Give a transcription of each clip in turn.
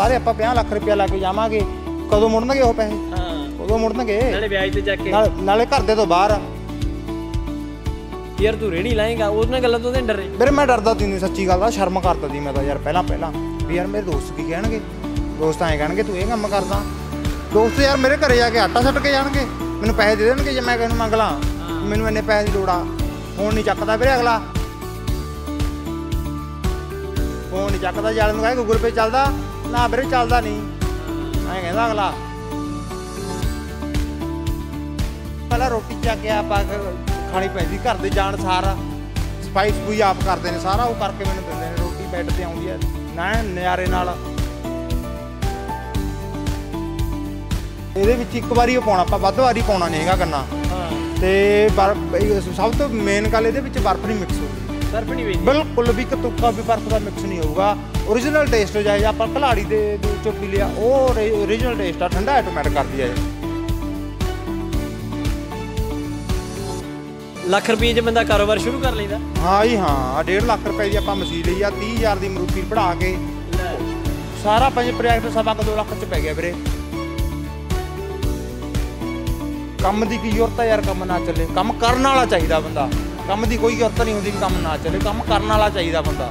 ਬਾਹਰੇ ਆਪਾਂ 50 ਲੱਖ ਰੁਪਇਆ ਲਾ ਕੇ ਜਾਵਾਂਗੇ, ਕਦੋਂ ਮੁੜਨਗੇ ਉਹ ਪੈਸੇ? ਕਦੋਂ ਮੁੜਨਗੇ? ਨਾਲੇ ਵਿਆਜ ਤੇ ਚੱਕ ਕੇ, ਨਾਲੇ ਘਰ ਦੇ ਤੋਂ ਬਾਹਰ। ਯਾਰ ਤੂੰ ਰੇੜੀ ਲਾਏਗਾ, ਉਹਨਾਂ ਗੱਲਾਂ ਤੋਂ ਤਾਂ ਡਰੇ? ਵੀਰੇ ਮੈਂ ਡਰਦਾ ਤੀ ਨਹੀਂ, ਸੱਚੀ ਗੱਲ ਦਾ ਸ਼ਰਮ ਕਰਦਾ ਸੀ ਮੈਂ ਤਾਂ ਯਾਰ ਪਹਿਲਾਂ ਵੀ ਯਾਰ ਮੇਰੇ ਦੋਸਤ ਕੀ ਕਹਿਣਗੇ, ਦੋਸਤ ਐਂ ਕਹਿਣਗੇ ਤੂੰ ਇਹ ਕੰਮ ਕਰਦਾ। ਦੋਸਤ ਯਾਰ ਮੇਰੇ ਘਰੇ ਜਾ ਕੇ ਆਟਾ ਸੁੱਟ ਕੇ ਜਾਣਗੇ, ਮੈਨੂੰ ਪੈਸੇ ਦੇ ਦੇਣਗੇ ਜੇ ਮੈਂ ਕਿਸੇ ਨੂੰ ਮੰਗ ਲਾਂ, ਮੈਨੂੰ ਇੰਨੇ ਪੈਸੇ ਦੀ ਲੋੜ ਆ। ਫੋਨ ਨਹੀਂ ਚੱਕਦਾ ਵੀਰੇ ਅਗਲਾ, ਫੋਨ ਨਹੀਂ ਚੱਕਦਾ। ਜਾਲ ਨੂੰ ਕਹੇ ਗੂਗਲ ਪੇ ਚੱਲਦਾ ਨਾ ਵੀਰੇ, ਚੱਲਦਾ ਨਹੀਂ, ਐਂ ਕਹਿੰਦਾ ਅਗਲਾ। ਪਹਿਲਾਂ ਰੋਟੀ ਚੱਕ ਕੇ ਆਪਾਂ ਖਾਣੀ ਪੈਂਦੀ ਘਰ ਦੇ ਜਾਣ ਸਾਰਾ, ਸਫਾਈ ਸਫੂਈ ਆਪ ਕਰਦੇ ਨੇ ਸਾਰਾ, ਉਹ ਕਰਕੇ ਮੈਨੂੰ ਦਿੰਦੇ ਨੇ ਰੋਟੀ ਬੈੱਡ ਤੇ ਆਉਂਦੀ ਹੈ ਨਾ ਨਜ਼ਾਰੇ ਨਾਲ। ਇਹਦੇ ਵਿੱਚ ਇੱਕ ਵਾਰੀ ਉਹ ਪਾਉਣਾ, ਆਪਾਂ ਵੱਧ ਵਾਰੀ ਪਾਉਣਾ ਨਹੀਂ ਹੈਗਾ ਗੰਨਾ। ਤੇ ਸਭ ਤੋਂ ਮੇਨ ਗੱਲ ਇਹਦੇ ਵਿੱਚ ਬਰਫ਼ ਨਹੀਂ ਮਿਕਸ ਹੋਊਗੀ, ਬਰਫ਼ ਨਹੀਂ ਪੈਂਦੀ ਬਿਲਕੁਲ ਵੀ, ਕਤੁੱਕਾ ਵੀ ਬਰਫ਼ ਦਾ ਮਿਕਸ ਨਹੀਂ ਹੋਊਗਾ। ਓਰੀਜਨਲ ਟੇਸਟ ਹੋ ਜਾਏ, ਆਪਾਂ ਘਲਾੜੀ ਦੇ ਵਿੱਚੋਂ ਪੀ ਲਿਆ ਉਹ ਓਰੀਜਨਲ ਟੇਸਟ ਆ, ਠੰਡਾ ਆਟੋਮੈਟਿਕ ਕਰਦੀ ਹੈ। ਲੱਖ ਰੁਪਏ 'ਚ ਬੰਦਾ ਕਾਰੋਬਾਰ ਸ਼ੁਰੂ ਕਰ ਲੈਂਦਾ? ਹਾਂ ਜੀ ਹਾਂ, 1.5 ਲੱਖ ਰੁਪਏ ਦੀ ਆਪਾਂ ਮਸ਼ੀਨ ਲਈ ਆ, 30,000 ਦੀ ਮਰੂਤੀ ਪੜਾ ਕੇ ਸਾਰਾ ਪ੍ਰੋਜੈਕਟ ਸਵਾ ਕੁ 2 ਲੱਖ 'ਚ ਪੈ ਗਿਆ ਵੀਰੇ। ਕੰਮ ਦੀ ਕੀ ਜ਼ਰੂਰਤ ਹੈ ਯਾਰ, ਕੰਮ ਨਾ ਚੱਲੇ, ਕੰਮ ਕਰਨ ਵਾਲਾ ਚਾਹੀਦਾ ਬੰਦਾ। ਕੰਮ ਦੀ ਕੋਈ ਜ਼ਰੂਰਤ ਨਹੀਂ ਹੁੰਦੀ ਵੀ ਕੰਮ ਨਾ ਚੱਲੇ, ਕੰਮ ਕਰਨ ਵਾਲਾ ਚਾਹੀਦਾ ਬੰਦਾ।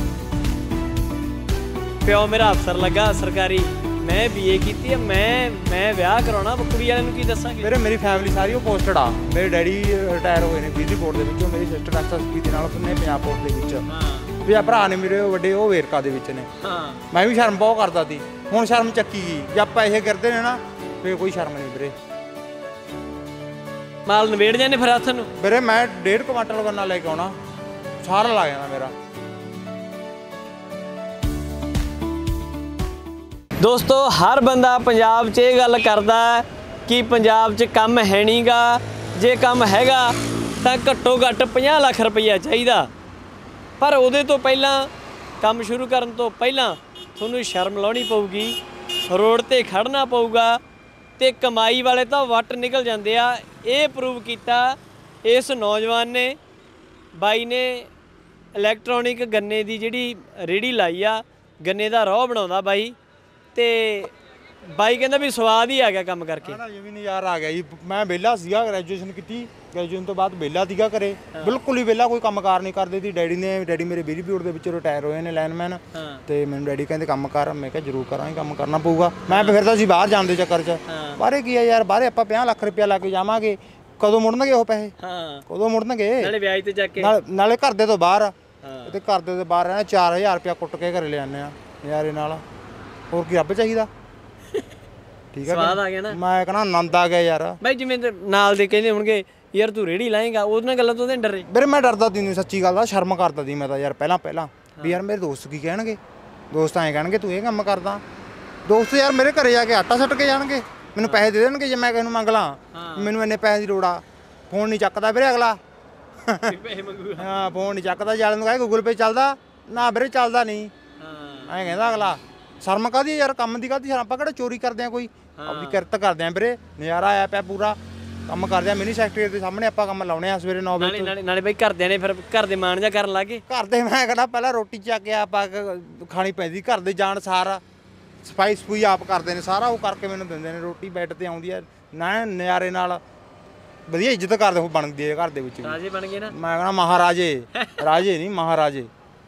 ਪਿਓ ਮੇਰਾ ਅਫਸਰ ਲੱਗਾ ਸਰਕਾਰੀ, ਮੈਂ BA ਕੀਤੀ ਹੈ, ਮੈਂ ਵਿਆਹ ਕਰਾਉਣਾ, ਕੁੜੀ ਵਾਲਿਆਂ ਨੂੰ ਕੀ ਦੱਸਾਂਗੇ? ਵੀਰੇ ਮੇਰੀ ਫੈਮਿਲੀ ਸਾਰੀ ਉਹ ਪੋਸਟਡ ਆ। ਮੇਰੇ ਡੈਡੀ ਰਿਟਾਇਰ ਹੋਏ ਨੇ ਬਿਜਲੀ ਬੋਰਡ ਦੇ ਵਿੱਚੋਂ, ਮੇਰੀ ਸਿਸਟਰ SSP ਦੇ ਨਾਲ ਉਹਨੇ ਪੰਜਾਬ ਪੋਸਟ ਦੇ ਵਿੱਚ, ਵੀ ਆ ਭਰਾ ਨੇ ਮੇਰੇ ਵੱਡੇ ਉਹ ਵੇਰਕਾ ਦੇ ਵਿੱਚ ਨੇ। ਮੈਂ ਵੀ ਸ਼ਰਮ ਬਹੁਤ ਕਰਦਾ ਸੀ, ਹੁਣ ਸ਼ਰਮ ਚੱਕੀ ਗਈ। ਜੇ ਆਪਾਂ ਇਹ ਕਰਦੇ ਨੇ ਨਾ ਫਿਰ ਕੋਈ ਸ਼ਰਮ ਨਹੀਂ ਵੀਰੇ। ਮਾਲ ਨਵੇੜ ਜਾਂਦੇ ਫਿਰ ਹੱਥ ਨੂੰ ਵੀਰੇ। ਮੈਂ 1.5 ਕੁਆਂਟਲ ਗੰਨਾ ਲੈ ਕੇ ਆਉਣਾ, ਸਾਰਾ ਲਾ ਜਾਣਾ ਮੇਰਾ। ਦੋਸਤੋ ਹਰ ਬੰਦਾ ਪੰਜਾਬ 'ਚ ਇਹ ਗੱਲ ਕਰਦਾ ਕਿ ਪੰਜਾਬ 'ਚ ਕੰਮ ਹੈ ਨਹੀਂ ਗਾ, ਜੇ ਕੰਮ ਹੈਗਾ ਤਾਂ ਘੱਟੋ ਘੱਟ 50 ਲੱਖ ਰੁਪਈਆ ਚਾਹੀਦਾ। ਪਰ ਉਹਦੇ ਤੋਂ ਪਹਿਲਾਂ, ਕੰਮ ਸ਼ੁਰੂ ਕਰਨ ਤੋਂ ਪਹਿਲਾਂ ਤੁਹਾਨੂੰ ਸ਼ਰਮ ਲਾਉਣੀ ਪਊਗੀ, ਰੋਡ ਤੇ ਖੜਨਾ ਪਊਗਾ, ਤੇ ਕਮਾਈ ਵਾਲੇ ਤਾਂ ਵੱਟ ਨਿਕਲ ਜਾਂਦੇ ਆ। ਇਹ ਪ੍ਰੂਵ ਕੀਤਾ ਇਸ ਨੌਜਵਾਨ ਨੇ, ਬਾਈ ਨੇ ਇਲੈਕਟ੍ਰੋਨਿਕ ਗੰਨੇ ਦੀ ਜਿਹੜੀ ਰੇੜੀ ਲਾਈ ਆ, ਗੰਨੇ ਦਾ ਰੋਹ ਬਣਾਉਂਦਾ ਬਾਈ, ਤੇ ਬਾਈ ਕਹਿੰਦਾ ਵੀ ਸਵਾਦ ਹੀ ਆ ਗਿਆ ਕੰਮ ਕਰਕੇ। ਜਿਵੇਂ ਨਜ਼ਾਰਾ ਆ ਗਿਆ ਜੀ। ਮੈਂ ਵਿਹਲਾ ਸੀਗਾ, ਗ੍ਰੈਜੂਏਸ਼ਨ ਕੀਤੀ, ਗ੍ਰੈਜੂਏਸ਼ਨ ਤੋਂ ਬਾਅਦ ਵਿਹਲਾ ਸੀਗਾ ਘਰੇ, ਬਿਲਕੁਲ ਹੀ ਵਿਹਲਾ, ਕੋਈ ਕੰਮ ਕਾਰ ਨਹੀਂ ਕਰਦੇ ਸੀ। ਡੈਡੀ ਮੇਰੇ ਬਿਜਲੀ ਬੋਰਡ ਦੇ ਵਿੱਚ ਰਿਟਾਇਰ ਹੋਏ ਨੇ, ਲਾਈਨਮੈਨ, ਤੇ ਮੈਨੂੰ ਡੈਡੀ ਕਹਿੰਦੇ ਕੰਮ ਕਰ, ਮੈਂ ਕਿਹਾ ਜ਼ਰੂਰ ਕਰਾਂਗੇ, ਕੰਮ ਕਰਨਾ ਪਊਗਾ। ਮੈਂ ਫਿਰਦਾ ਸੀ ਬਾਹਰ ਜਾਣ ਦੇ ਚੱਕਰ 'ਚ, ਬਾਹਰੇ ਕੀ ਆ ਯਾਰ, ਬਾਹਰੇ ਆਪਾਂ 50 ਲੱਖ ਰੁਪਇਆ ਲਾ ਕੇ ਜਾਵਾਂਗੇ, ਕਦੋਂ ਮੁੜਨਗੇ ਉਹ ਪੈਸੇ? ਕਦੋਂ ਮੁੜਨਗੇ? ਨਾਲੇ ਵਿਆਜ ਤੇ ਚੱਕ ਕੇ, ਨਾਲੇ ਘਰ ਦੇ ਤੋਂ ਬਾਹਰ। ਤੇ ਘਰ ਦੇ ਤੋਂ ਬਾਹਰ ਰਹਿਣਾ, 4000 ਰੁਪਇਆ ਕੁੱਟ ਕੇ ਘਰੇ ਲੈ ਆਉਂਦੇ ਆ ਨਜ਼ਾਰੇ ਨਾਲ, ਹੋਰ ਕੀ ਰੱਬ ਚਾਹੀਦਾ? ਠੀਕ ਹੈ, ਸਵਾਦ ਆ ਗਿਆ ਨਾ। ਮੈਂ ਕਹਿੰਦਾ ਆਨੰਦ ਆ ਗਿਆ ਯਾਰ। ਬਾਈ ਜਿਵੇਂ ਨਾਲ ਦੇ ਕਹਿੰਦੇ ਹੋਣਗੇ ਯਾਰ ਤੂੰ ਰੇੜੀ ਲਾਏਗਾ, ਉਹਨਾਂ ਗੱਲਾਂ ਤੋਂ ਤਾਂ ਡਰੇ? ਵੀਰੇ ਮੈਂ ਡਰਦਾ ਤੀ ਨਹੀਂ, ਸੱਚੀ ਗੱਲ ਦਾ ਸ਼ਰਮ ਕਰਦਾ ਸੀ ਮੈਂ ਤਾਂ ਯਾਰ ਪਹਿਲਾਂ ਵੀ ਯਾਰ ਮੇਰੇ ਦੋਸਤ ਕੀ ਕਹਿਣਗੇ, ਦੋਸਤ ਐਂ ਕਹਿਣਗੇ ਤੂੰ ਇਹ ਕੰਮ ਕਰਦਾ। ਦੋਸਤ ਯਾਰ ਮੇਰੇ ਘਰੇ ਜਾ ਕੇ ਆਟਾ ਸੁੱਟ ਕੇ ਜਾਣਗੇ, ਮੈਨੂੰ ਪੈਸੇ ਦੇ ਦੇਣਗੇ ਜੇ ਮੈਂ ਕਿਸੇ ਨੂੰ ਮੰਗ ਲਾਂ, ਮੈਨੂੰ ਇੰਨੇ ਪੈਸੇ ਦੀ ਲੋੜ ਆ। ਫੋਨ ਨਹੀਂ ਚੱਕਦਾ ਵੀਰੇ ਅਗਲਾ, ਪੈਸੇ ਮੰਗੂਗਾ। ਹਾਂ ਫੋਨ ਨਹੀਂ ਚੱਕਦਾ। ਜਾਲ ਨੂੰ ਕਹੇ ਗੂਗਲ ਪੇ ਚੱਲਦਾ ਨਾ ਵੀਰੇ, ਚੱਲਦਾ ਨਹੀਂ, ਐਂ ਕਹਿੰਦਾ ਅਗਲਾ। ਸ਼ਰਮ ਕਾਹਦੀ ਯਾਰ, ਕੰਮ ਦੀ ਕਾਹਦੀ ਸ਼ਰਮ? ਆਪਾਂ ਕਿਹੜਾ ਚੋਰੀ ਕਰਦੇ ਆ, ਕੋਈ ਆਪਣੀ ਕਿਰਤ ਕਰਦੇ ਆ ਵੀਰੇ। ਨਜ਼ਾਰਾ ਆਇਆ ਪਿਆ ਪੂਰਾ, ਕੰਮ ਕਰਦੇ ਆ ਮਿਨੀ ਸੈਕਟਰੀ ਦੇ ਸਾਹਮਣੇ, ਆਪਾਂ ਕੰਮ ਲਾਉਣੇ ਆ ਸਵੇਰੇ 9 ਵਜੇ। ਨਾਲੇ ਬਈ ਘਰਦਿਆਂ ਨੇ ਫਿਰ ਘਰ ਦੇ ਮਾਣ ਜਾ ਕਰਨ ਲੱਗੇ। ਘਰ ਦੇ ਮੈਂ ਕਹਿੰਦਾ ਪਹਿਲਾਂ ਰੋਟੀ ਚੱਕ ਕੇ ਆਪਾਂ ਖਾਣੀ ਪੈਂਦੀ, ਘਰ ਦੇ ਜਾਣ ਸਾਰਾ, ਸਫਾਈ ਸਫੂਈ ਆਪ ਕਰਦੇ ਨੇ ਸਾਰਾ, ਉਹ ਕਰਕੇ ਮੈਨੂੰ ਦਿੰਦੇ ਨੇ ਰੋਟੀ ਬੈੱਡ ਤੇ ਆਉਂਦੀ ਹੈ ਨਾ ਨਜ਼ਾਰੇ ਨਾਲ। ਵਧੀਆ ਇੱਜ਼ਤ ਕਰਦੇ ਹੋ ਬਣਦੀ ਹੈ ਘਰ ਦੇ ਵਿੱਚ। ਰਾਜੇ ਬਣ ਗਏ ਨਾ, ਮੈਂ ਕਹਿੰਦਾ ਮਹਾਰਾਜੇ, ਰਾਜੇ ਨਹੀਂ ਮਹਾਰਾਜੇ।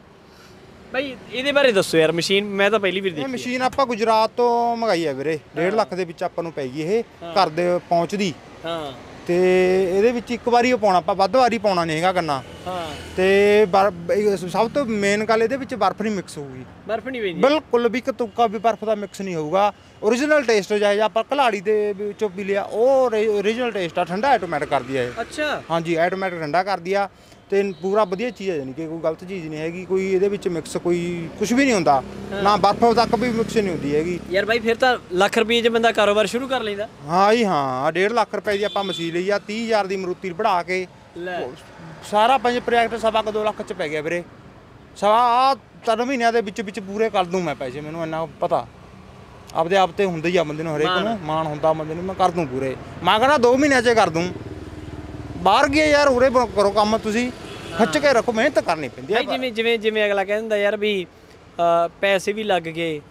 ਬਾਈ ਇਹਦੇ ਬਾਰੇ ਦੱਸੋ ਯਾਰ। ਮਸ਼ੀਨ ਮੈਂ ਤਾਂ ਪਹਿਲੀ ਵਾਰ ਦੇਖੀ। ਇਹ ਮਸ਼ੀਨ ਆਪਾਂ ਗੁਜਰਾਤ ਤੋਂ ਮੰਗਾਈ ਹੈ ਵੀਰੇ, 1.5 ਲੱਖ ਦੇ ਵਿੱਚ ਆਪਾਂ ਨੂੰ ਪੈ ਗਈ ਇਹ, ਘਰ ਦੇ ਪਹੁੰਚਦੀ। ਤੇ ਇਹਦੇ ਵਿੱਚ ਇੱਕ ਵਾਰੀ ਉਹ ਪਾਉਣਾ, ਆਪਾਂ ਵੱਧ ਵਾਰੀ ਪਾਉਣਾ ਨਹੀਂ ਹੈਗਾ ਗੰਨਾ। ਤੇ ਸਭ ਤੋਂ ਮੇਨ ਗੱਲ ਇਹਦੇ ਵਿੱਚ ਬਰਫ਼ ਨਹੀਂ ਮਿਕਸ ਹੋਊਗੀ, ਬਰਫ਼ ਨਹੀਂ ਪੈਂਦੀ ਬਿਲਕੁਲ ਵੀ, ਕਤੁੱਕਾ ਵੀ ਬਰਫ਼ ਦਾ ਮਿਕਸ ਨਹੀਂ ਹੋਊਗਾ। ਓਰੀਜਨਲ ਟੇਸਟ ਹੋ ਜਾਏ, ਆਪਾਂ ਘਲਾੜੀ ਦੇ ਵਿੱਚੋਂ ਪੀ ਲਿਆ ਉਹ ਓਰੀਜਨਲ ਟੇਸਟ ਆ, ਠੰਡਾ ਆਟੋਮੈਟਿਕ ਕਰਦੀ ਆ ਇਹ। ਅੱਛਾ ਹਾਂਜੀ, ਆਟੋਮੈਟਿਕ ਠੰਡਾ ਕਰਦੀ ਆ, ਤੇ ਪੂਰਾ ਵਧੀਆ ਚੀਜ਼ ਹੈ, ਯਾਨੀ ਕਿ ਕੋਈ ਗਲਤ ਚੀਜ਼ ਨਹੀਂ ਹੈਗੀ, ਕੋਈ ਇਹਦੇ ਵਿੱਚ ਮਿਕਸ ਕੋਈ ਕੁਝ ਵੀ ਨਹੀਂ ਹੁੰਦਾ, ਨਾ ਬਰਫ਼ ਤੱਕ ਵੀ ਮਿਕਸ ਨਹੀਂ ਹੁੰਦੀ ਹੈਗੀ ਯਾਰ। ਬਾਈ ਫਿਰ ਤਾਂ ਲੱਖ ਰੁਪਏ 'ਚ ਬੰਦਾ ਕਾਰੋਬਾਰ ਸ਼ੁਰੂ ਕਰ ਲੈਂਦਾ? ਹਾਂ ਜੀ ਹਾਂ, 1.5 ਲੱਖ ਰੁਪਏ ਦੀ ਆਪਾਂ ਮਸ਼ੀਨ ਲਈ ਆ, 30,000 ਦੀ ਮਰੂਤੀ ਪੜਾ ਕੇ ਸਾਰਾ ਪ੍ਰੋਜੈਕਟ ਸਵਾ ਕੁ 2 ਲੱਖ 'ਚ ਪੈ ਗਿਆ ਵੀਰੇ। ਸਵਾ 3 ਮਹੀਨਿਆਂ ਦੇ ਵਿੱਚ ਪੂਰੇ ਕਰ ਦੂੰ ਮੈਂ ਪੈਸੇ, ਮੈਨੂੰ ਇੰਨਾ ਪਤਾ। ਆਪਦੇ ਆਪ ਤੇ ਹੁੰਦਾ ਹੀ ਆ ਬੰਦੇ ਨੂੰ, ਹਰੇਕ ਨੂੰ ਮਾਣ ਹੁੰਦਾ ਬੰਦੇ ਨੂੰ, ਮੈਂ ਕਰ ਦੂੰ ਪੂਰੇ। ਮੈਂ ਕਹਿੰਦਾ 2 ਮਹੀਨਿਆਂ 'ਚ ਕਰ ਦੂੰ। ਬਾਹਰ ਗਏ ਯਾਰ, ਉਰੇ ਕਰੋ ਕੰਮ, ਤੁਸੀਂ ਖਿੱਚ ਕੇ ਰੱਖੋ, ਮਿਹਨਤ ਕਰਨੀ ਪੈਂਦੀ ਹੈ। ਜਿਵੇਂ ਅਗਲਾ ਕਹਿੰਦਾ ਯਾਰ ਵੀ ਪੈਸੇ ਵੀ ਲੱਗ ਗਏ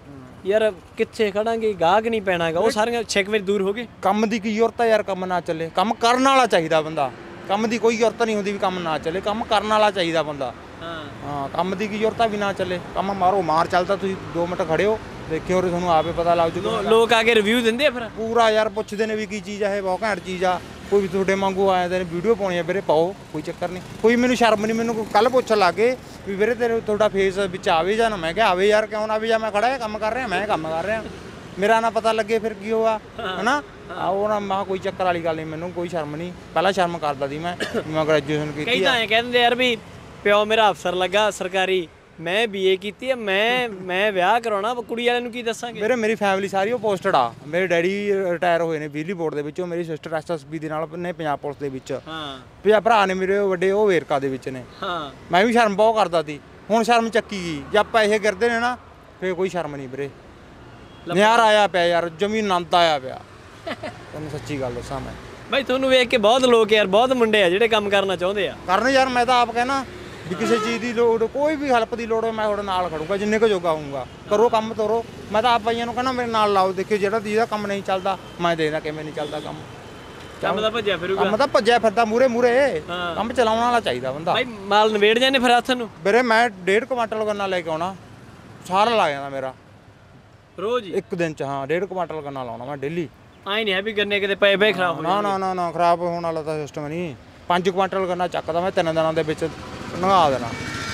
ਯਾਰ ਕਿੱਥੇ ਖੜਾਂਗੇ, ਗਾਹਕ ਨਹੀਂ ਪੈਣਾਗਾ, ਉਹ ਸਾਰੀਆਂ ਸ਼ਿਕਵੇ ਦੂਰ ਹੋ ਗਏ। ਕੰਮ ਦੀ ਕੀ ਜ਼ਰੂਰਤ ਹੈ ਯਾਰ, ਕੰਮ ਨਾ ਚੱਲੇ, ਕੰਮ ਕਰਨ ਵਾਲਾ ਚਾਹੀਦਾ ਬੰਦਾ। ਕੰਮ ਦੀ ਕੋਈ ਜ਼ਰੂਰਤ ਨਹੀਂ ਹੁੰਦੀ ਵੀ ਕੰਮ ਨਾ ਚੱਲੇ, ਕੰਮ ਕਰਨ ਵਾਲਾ ਚਾਹੀਦਾ ਬੰਦਾ। ਹਾਂ ਕੰਮ ਦੀ ਕੀ ਜ਼ਰੂਰਤ ਆ ਵੀ ਨਾ ਚੱਲੇ, ਕੰਮ ਮਾਰ ਚੱਲਦਾ। ਤੁਸੀਂ 2 ਮਿੰਟ ਖੜੇ ਹੋ, ਦੇਖਿਓ ਤੇ ਤੁਹਾਨੂੰ ਆਪੇ ਪਤਾ ਲੱਗ ਜੂਗਾ। ਲੋਕ ਆ ਕੇ ਰਿਵਿਊ ਦਿੰਦੇ ਆ ਫਿਰ ਪੂਰਾ ਯਾਰ, ਪੁੱਛਦੇ ਨੇ ਵੀ ਕੀ ਚੀਜ਼ ਆ ਇਹ, ਬਹੁਤ ਘੈਂਟ ਚੀਜ਼ ਆ। ਕੋਈ ਵੀ ਤੁਹਾਡੇ ਵਾਂਗੂ ਆਏ ਨੇ ਵੀਡੀਓ ਪਾਉਣੀ ਆ ਵੀਰੇ, ਪਾਓ, ਕੋਈ ਚੱਕਰ ਨਹੀਂ। ਕੋਈ ਮੈਨੂੰ ਸ਼ਰਮ ਨਹੀਂ, ਮੈਨੂੰ ਕੱਲ ਪੁੱਛਣ ਲੱਗੇ ਵੀ ਵੀਰੇ ਤੁਹਾਡਾ ਫੇਸ ਵਿੱਚ ਆਵੇ ਜਾਂ ਨਾ। ਮੈਂ ਕਿਹਾ ਆਵੇ ਯਾਰ, ਕਿਉਂ ਨਾ ਆਵੇ, ਜਾਂ ਮੈਂ ਖੜਾ ਕੰਮ ਕਰ ਰਿਹਾ, ਮੈਂ ਕੰਮ ਕਰ ਰਿਹਾ, ਮੇਰਾ ਨਾ ਪਤਾ ਲੱਗੇ ਫਿਰ ਕੀ ਹੋਆ, ਹਨਾ। ਉਹ ਨਾ ਮੈਂ ਕੋਈ ਚੱਕਰ ਵਾਲੀ ਗੱਲ ਨਹੀਂ, ਮੈਨੂੰ ਕੋਈ ਸ਼ਰਮ ਨਹੀਂ। ਪਹਿਲਾਂ ਸ਼ਰਮ ਕਰਦਾ ਸੀ ਮੈਂ ਗ੍ਰੈਜੂਏਸ਼ਨ ਕੀਤੀ ਕਈ ਤਾਂ ਐਂ ਕਹਿੰਦੇ ਯਾਰ ਵੀ ਪਿਓ ਮੇਰਾ ਅਫਸਰ ਲੱਗਾ ਸਰਕਾਰੀ, ਮੈਂ BA ਕੀਤੀ ਆ, ਮੈਂ ਵਿਆਹ ਕਰਾਉਣਾ, ਕੁੜੀ ਵਾਲਿਆਂ ਨੂੰ ਕੀ ਦੱਸਾਂਗੇ। ਵੀਰੇ ਮੇਰੀ ਫੈਮਿਲੀ ਸਾਰੀ ਉਹ ਪੋਸਟਡ ਆ। ਮੇਰੇ ਡੈਡੀ ਰਿਟਾਇਰ ਹੋਏ ਨੇ ਬਿਜਲੀ ਬੋਰਡ ਦੇ ਵਿੱਚੋਂ, ਮੇਰੀ ਸਿਸਟਰ SSB ਦੇ ਨਾਲ ਨੇ ਪੰਜਾਬ ਪੁਲਿਸ ਦੇ ਵਿੱਚ, ਭਰਾ ਨੇ ਮੇਰੇ ਵੱਡੇ ਉਹ ਵੇਰਕਾ ਦੇ ਵਿੱਚ ਨੇ। ਮੈਂ ਵੀ ਸ਼ਰਮ ਬਹੁਤ ਕਰਦਾ ਸੀ, ਹੁਣ ਸ਼ਰਮ ਚੱਕੀ ਗਈ। ਜੇ ਆਪਾਂ ਇਹ ਕਰਦੇ ਨੇ ਨਾ ਫੇਰ ਕੋਈ ਸ਼ਰਮ ਨਹੀਂ ਵੀਰੇ। ਨਿਆਰ ਆਇਆ ਪਿਆ ਯਾਰ, ਜਮੀ ਆਨੰਦ ਆਇਆ ਪਿਆ, ਤੈਨੂੰ ਸੱਚੀ ਗੱਲ ਦੱਸਾਂ ਮੈਂ। ਬਾਈ ਤੁਹਾਨੂੰ ਵੇਖ ਕੇ ਬਹੁਤ ਲੋਕ ਯਾਰ, ਬਹੁਤ ਮੁੰਡੇ ਆ ਜਿਹੜੇ ਕੰਮ ਕਰਨਾ ਚਾਹੁੰਦੇ ਆ। ਕਰਨ ਯਾਰ, ਮੈਂ ਤਾਂ ਆਪ ਕਹਿਣਾ ਵੀ ਕਿਸੇ ਚੀਜ਼ ਦੀ ਲੋੜ, ਕੋਈ ਵੀ ਹੈਲਪ ਦੀ ਲੋੜ ਹੋਵੇ, ਮੈਂ ਤੁਹਾਡੇ ਨਾਲ ਖੜੂੰਗਾ, ਜਿੰਨੇ ਕੁ ਜੋਗਾ ਹੋਊਗਾ। ਕਰੋ ਕੰਮ ਤੋਰੋ। ਮੈਂ ਤਾਂ ਆਪ ਭਾਈਆਂ ਨੂੰ ਕਹਿਣਾ ਮੇਰੇ ਨਾਲ ਲਾਓ, ਦੇਖਿਓ ਜਿਹਦਾ ਕੰਮ ਨਹੀਂ ਚੱਲਦਾ ਮੈਂ ਦੇਖਦਾ ਕਿਵੇਂ ਨਹੀਂ ਚੱਲਦਾ ਕੰਮ। ਕੰਮ ਤਾਂ ਭੱਜਿਆ ਫਿਰੂਗਾ, ਕੰਮ ਤਾਂ ਭੱਜਿਆ ਫਿਰਦਾ ਮੂਰੇ ਕੰਮ ਚਲਾਉਣ ਵਾਲਾ ਚਾਹੀਦਾ ਬੰਦਾ। ਬਾਈ ਮਾਲ ਨਵੇੜ ਜਾਂਦੇ ਫਿਰ ਹੱਥ ਨੂੰ। ਵੀਰੇ ਮੈਂ 1.5 ਕੁਆਂਟਲ ਗੰਨਾ ਲੈ ਕੇ ਆਉਣਾ, ਸਾਰਾ ਲੱਗ ਜਾਂਦਾ ਮੇਰਾ ਰੋਜ਼ ਹੀ ਇੱਕ ਦਿਨ ਚ। ਹਾਂ 1.5 ਕੁਆਂਟਲ ਗੰਨਾ ਲਾਉਣਾ ਮੈਂ ਡੇਲੀ। ਆਈ ਨਹੀਂ ਹੈ ਵੀ ਗੰਨੇ ਕਿਤੇ ਪਏ ਖਰਾਬ ਹੋ ਨਾ ਨਾ ਖਰਾਬ ਹੋਣ ਵਾਲਾ ਤਾਂ ਸਿਸਟਮ ਨਹੀਂ। 5 ਕੁਆਂਟਲ ਗੰਨਾ ਚੱਕਦਾ ਮੈਂ 3 ਦਿਨਾਂ ਦੇ ਵਿੱਚ ਨਗਾ ਦੇਣਾ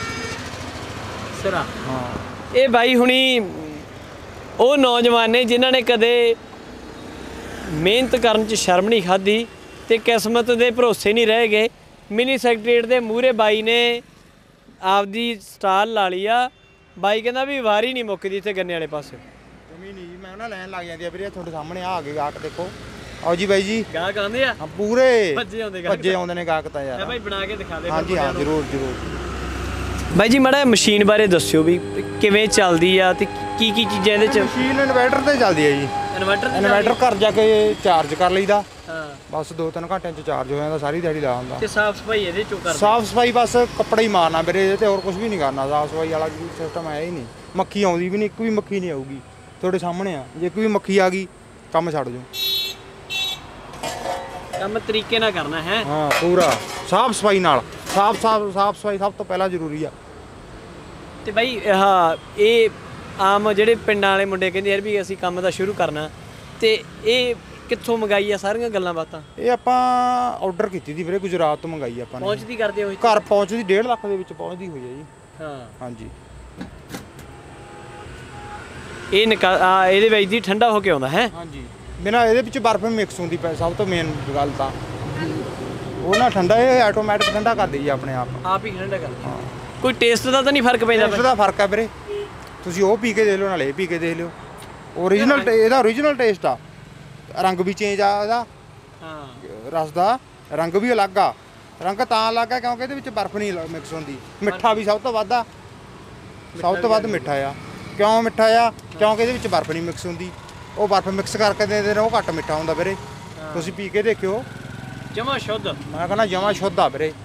ਸਿਰਾ। ਹਾਂ ਇਹ ਬਾਈ ਹੁਣੀ ਉਹ ਨੌਜਵਾਨ ਨੇ ਜਿਨ੍ਹਾਂ ਨੇ ਕਦੇ ਮਿਹਨਤ ਕਰਨ 'ਚ ਸ਼ਰਮ ਨਹੀਂ ਖਾਧੀ ਤੇ ਕਿਸਮਤ ਦੇ ਭਰੋਸੇ ਨਹੀਂ ਰਹਿ ਗਏ। ਮਿਨੀ ਸੈਕਟਰੀਏਟ ਦੇ ਮੂਹਰੇ ਬਾਈ ਨੇ ਆਪਦੀ ਸਟਾਲ ਲਾ ਲਈ ਆ। ਬਾਈ ਕਹਿੰਦਾ ਵੀ ਵਾਰੀ ਨਹੀਂ ਮੁੱਕਦੀ ਇੱਥੇ ਗੰਨੇ ਵਾਲੇ ਪਾਸੇ। ਜਮੀ ਨਹੀਂ ਜੀ, ਮੈਂ ਉਹਨਾਂ ਲੈਣ ਲੱਗ ਜਾਂਦੀ ਆ ਵੀਰੇ। ਤੁਹਾਡੇ ਸਾਹਮਣੇ ਆ ਗਏ ਗਾਹਕ, ਦੇਖੋ। ਆਓ ਜੀ ਬਾਈ ਜੀ, ਗਾਹਕ ਆਉਂਦੇ ਆ ਪੂਰੇ ਭੱਜੇ ਆਉਂਦੇ ਨੇ ਗਾਹਕ ਤਾਂ ਯਾਰ। ਬਾਈ ਬਣਾ ਕੇ ਦਿਖਾ ਦੇ। ਹਾਂਜੀ ਹਾਂ ਜ਼ਰੂਰ। ਬਾਈ ਜੀ ਮਾੜਾ ਮਸ਼ੀਨ ਬਾਰੇ ਦੱਸਿਓ ਵੀ ਕਿਵੇਂ ਚੱਲਦੀ ਆ ਤੇ ਕੀ ਚੀਜ਼ਾਂ ਇਹਦੇ 'ਚ। ਮਸ਼ੀਨ ਇਨਵਰਟਰ ਤੇ ਚੱਲਦੀ ਹੈ ਜੀ। ਇਨਵਰਟਰ ਘਰ ਜਾ ਕੇ ਚਾਰਜ ਕਰ ਲਈਦਾ। ਹਾਂ ਬਸ 2-3 ਘੰਟਿਆਂ 'ਚ ਚਾਰਜ ਹੋ ਜਾਂਦਾ, ਸਾਰੀ ਦਿਹਾੜੀ ਲਾ ਹੁੰਦਾ। ਤੇ ਸਾਫ ਸਫਾਈ ਇਹਦੇ 'ਚੋਂ ਕਰਦੇ? ਸਾਫ ਸਫਾਈ ਬਸ ਕੱਪੜਾ ਹੀ ਮਾਰਨਾ ਵੀਰੇ ਇਹਦੇ ਤੇ, ਹੋਰ ਕੁਝ ਵੀ ਨਹੀਂ ਕਰਨਾ। ਸਾਫ ਸਫਾਈ ਵਾਲਾ ਸਿਸਟਮ ਹੈ ਹੀ ਨਹੀਂ। ਮੱਖੀ ਆਉਂਦੀ ਵੀ ਨਹੀਂ, ਇੱਕ ਵੀ ਮੱਖੀ ਨਹੀਂ ਆਊਗੀ। ਤੁਹਾਡੇ ਸਾਹਮਣੇ ਆ, ਜੇ ਕੋਈ ਮੱਖੀ ਆ ਗਈ ਕੰਮ ਛੱਡ ਜਾਓ। ਕੰਮ ਤਰੀਕੇ ਨਾਲ ਕਰਨਾ ਹੈ। ਹਾਂ ਪੂਰਾ ਸਾਫ ਸਫਾਈ ਨਾਲ। ਸਾਫ ਸਫਾਈ ਸਭ ਤੋਂ ਪਹਿਲਾਂ ਜ਼ਰੂਰੀ ਆ। ਤੇ ਬਾਈ ਇਹ ਆਮ ਜਿਹੜੇ ਪਿੰਡਾਂ ਵਾਲੇ ਮੁੰਡੇ ਕਹਿੰਦੇ ਯਾਰ ਵੀ ਅਸੀਂ ਕੰਮ ਦਾ ਸ਼ੁਰੂ ਕਰਨਾ, ਤੇ ਇਹ ਕਿੱਥੋਂ ਮੰਗਾਈ ਆ ਸਾਰੀਆਂ ਗੱਲਾਂ ਬਾਤਾਂ? ਇਹ ਆਪਾਂ ਆਰਡਰ ਕੀਤੀ ਸੀ ਵੀਰੇ, ਗੁਜਰਾਤ ਤੋਂ ਮੰਗਾਈ ਆਪਾਂ ਨੇ। ਪਹੁੰਚਦੀ ਕਰਦੇ ਹੋ? ਘਰ ਪਹੁੰਚਦੀ 1.5 ਲੱਖ ਦੇ ਵਿੱਚ ਪਹੁੰਚਦੀ ਹੋਈ ਹੈ ਜੀ। ਹਾਂਜੀ ਇਹ ਇਹਦੇ ਵਿੱਚ ਦੀ ਠੰਡਾ ਹੋ ਕੇ ਆਉਂਦਾ ਹੈ। ਹਾਂਜੀ ਬਿਨਾਂ ਇਹਦੇ ਵਿੱਚ ਬਰਫ਼ ਮਿਕਸ ਹੁੰਦੀ ਪਈ, ਸਭ ਤੋਂ ਮੇਨ ਗੱਲ ਤਾਂ ਉਹ ਨਾ ਠੰਡਾ, ਇਹ ਆਟੋਮੈਟਿਕ ਠੰਡਾ ਕਰਦੀ ਜੀ ਆਪਣੇ ਆਪ ਹੀ ਠੰਡਾ ਕਰਦੀ। ਹਾਂ ਕੋਈ ਟੇਸਟ ਦਾ ਤਾਂ ਨਹੀਂ ਫਰਕ ਪੈਂਦਾ? ਟੇਸਟ ਦਾ ਫਰਕ ਹੈ ਵੀਰੇ, ਤੁਸੀਂ ਉਹ ਪੀ ਕੇ ਦੇਖ ਲਓ ਨਾਲੇ ਇਹ ਪੀ ਕੇ ਦੇਖ ਲਿਓ। ਓਰੀਜਨਲ ਇਹਦਾ ਓਰੀਜਨਲ ਟੇਸਟ ਆ। ਰੰਗ ਵੀ ਚੇਂਜ ਆ ਇਹਦਾ। ਰਸ ਦਾ ਰੰਗ ਵੀ ਅਲੱਗ ਆ। ਰੰਗ ਤਾਂ ਅਲੱਗ ਆ ਕਿਉਂਕਿ ਇਹਦੇ ਵਿੱਚ ਬਰਫ਼ ਨਹੀਂ ਮਿਕਸ ਹੁੰਦੀ। ਮਿੱਠਾ ਵੀ ਸਭ ਤੋਂ ਵੱਧ ਆ, ਸਭ ਤੋਂ ਵੱਧ ਮਿੱਠਾ ਆ। ਕਿਉਂ ਮਿੱਠਾ ਆ? ਕਿਉਂਕਿ ਇਹਦੇ ਵਿੱਚ ਬਰਫ਼ ਨਹੀਂ ਮਿਕਸ ਹੁੰਦੀ। ਉਹ ਬਰਫ਼ ਮਿਕਸ ਕਰਕੇ ਦੇ ਉਹ ਘੱਟ ਮਿੱਠਾ ਹੁੰਦਾ ਵੀਰੇ। ਤੁਸੀਂ ਪੀ ਕੇ ਦੇਖਿਓ, ਜਮਾ ਸ਼ੁੱਧ। ਮੈਂ ਕਹਿੰਦਾ ਜਮਾ ਸ਼ੁੱਧ ਆ ਵੀਰੇ।